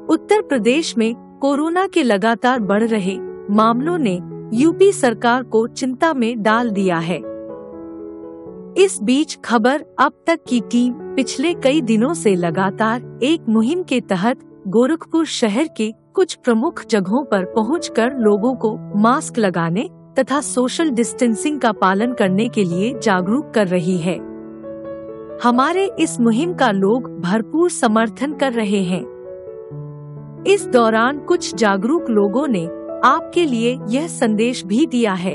उत्तर प्रदेश में कोरोना के लगातार बढ़ रहे मामलों ने यूपी सरकार को चिंता में डाल दिया है। इस बीच खबर अब तक की टीम पिछले कई दिनों से लगातार एक मुहिम के तहत गोरखपुर शहर के कुछ प्रमुख जगहों पर पहुंचकर लोगों को मास्क लगाने तथा सोशल डिस्टेंसिंग का पालन करने के लिए जागरूक कर रही है। हमारे इस मुहिम का लोग भरपूर समर्थन कर रहे हैं। इस दौरान कुछ जागरूक लोगों ने आपके लिए यह संदेश भी दिया है।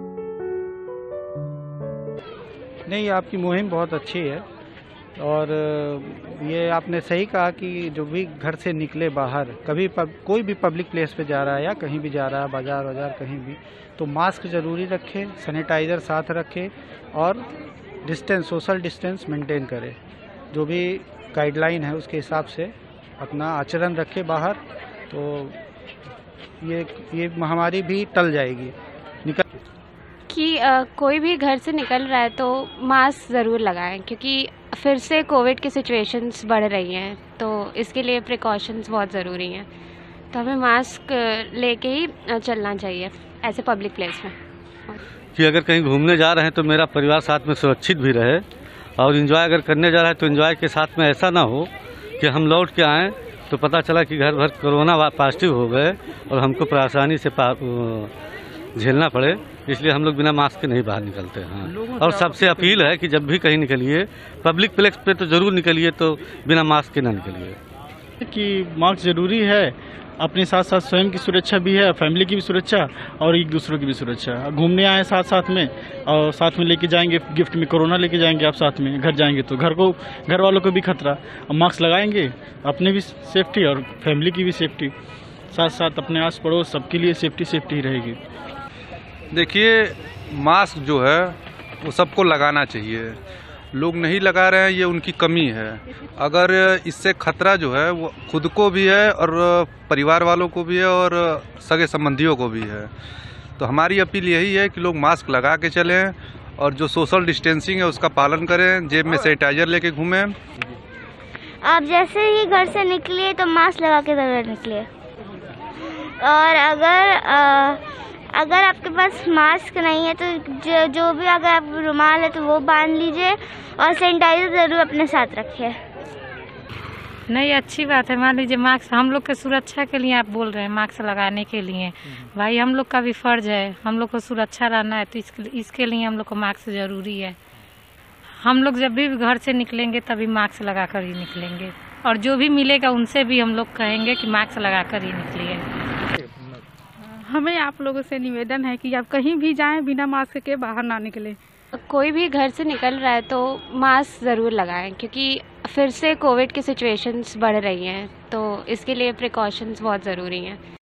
नहीं, आपकी मुहिम बहुत अच्छी है और ये आपने सही कहा कि जो भी घर से निकले बाहर कोई भी पब्लिक प्लेस पे जा रहा है या कहीं भी जा रहा है, बाजार कहीं भी, तो मास्क जरूरी रखे, सैनिटाइजर साथ रखे और सोशल डिस्टेंस मेंटेन करे। जो भी गाइडलाइन है उसके हिसाब से अपना आचरण रखे बाहर, तो ये महामारी भी टल जाएगी। कि कोई भी घर से निकल रहा है तो मास्क ज़रूर लगाएं, क्योंकि फिर से कोविड की सिचुएशंस बढ़ रही हैं, तो इसके लिए प्रिकॉशंस बहुत ज़रूरी हैं। तो हमें मास्क लेके ही चलना चाहिए ऐसे पब्लिक प्लेस में। कि अगर कहीं घूमने जा रहे हैं तो मेरा परिवार साथ में सुरक्षित भी रहे, और एंजॉय अगर करने जा रहा है तो एंजॉय के साथ में ऐसा ना हो कि हम लौट के आएँ तो पता चला कि घर भर कोरोना पॉजिटिव हो गए और हमको परेशानी से झेलना पड़े। इसलिए हम लोग बिना मास्क के नहीं बाहर निकलते हैं। और सबसे अपील है कि जब भी कहीं निकलिए पब्लिक प्लेस पे तो जरूर निकलिए, तो बिना मास्क के ना निकलिए। कि मास्क जरूरी है, अपने साथ साथ स्वयं की सुरक्षा भी है, फैमिली की भी सुरक्षा और एक दूसरों की भी सुरक्षा। घूमने आए साथ में और साथ में लेके जाएंगे गिफ्ट में कोरोना लेके जाएंगे, आप साथ में घर जाएंगे तो घर वालों को भी खतरा। मास्क लगाएंगे, अपने भी सेफ्टी और फैमिली की भी सेफ्टी, साथ साथ अपने आस पड़ोस सबके लिए सेफ्टी ही रहेगी। देखिए, मास्क जो है वो सबको लगाना चाहिए। लोग नहीं लगा रहे हैं, ये उनकी कमी है। अगर इससे खतरा जो है वो खुद को भी है और परिवार वालों को भी है और सगे संबंधियों को भी है। तो हमारी अपील यही है कि लोग मास्क लगा के चलें और जो सोशल डिस्टेंसिंग है उसका पालन करें, जेब में सैनिटाइजर लेके घूमें। आप जैसे ही घर से निकलिए तो मास्क लगा के जरूर निकलिए, और अगर आपके पास मास्क नहीं है तो जो भी अगर आप रुमाल है तो वो बांध लीजिए और सैनिटाइजर ज़रूर अपने साथ रखिए। नहीं, अच्छी बात है। मान लीजिए मास्क हम लोग के सुरक्षा के लिए आप बोल रहे हैं, मास्क लगाने के लिए भाई हम लोग का भी फर्ज है, हम लोग को सुरक्षा रहना है, तो इसके लिए हम लोग को मास्क ज़रूरी है। हम लोग जब भी घर से निकलेंगे तभी मास्क लगा कर ही निकलेंगे, और जो भी मिलेगा उनसे भी हम लोग कहेंगे कि मास्क लगा कर ही निकलिए। हमें आप लोगों से निवेदन है कि आप कहीं भी जाएं बिना मास्क के बाहर ना निकलें। कोई भी घर से निकल रहा है तो मास्क ज़रूर लगाएं, क्योंकि फिर से कोविड की सिचुएशंस बढ़ रही हैं, तो इसके लिए प्रिकॉशंस बहुत ज़रूरी हैं।